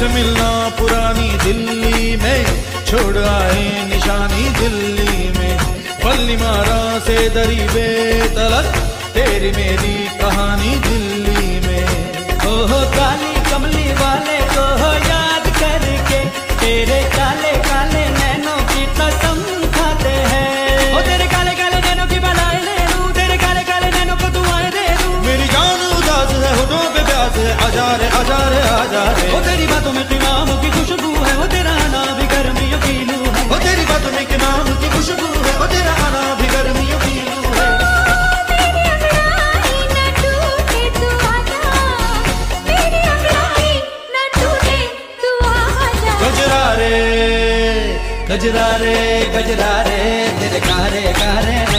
से मिलना पुरानी दिल्ली में, छोड़ आए निशानी दिल्ली में। बल्ली मारा से दरी बेतलक, तेरी मेरी कहानी दिल्ली में। ओहो काली कमली वाले को याद करके, तेरे काले काले नैनों की कसम खाते हैं। ओ तेरे काले काले नैनों की बलाएं ले लूं, तेरे काले काले नैनों को दुआएं दे दूं। मेरी जान उदास है, होठों पे प्यास है, आजा रे आजा रे आजा रे। ओ तेरी बातों में क़िमाम की खुशबू है, वो तेरा आना भी गर्मियों की लू है। ओ तेरी बातों में क़िमाम की खुशबू है, वो तेरा आना भी गर्मियों की लू है। गजरा रे गजरा रे, तेरे कारे कारे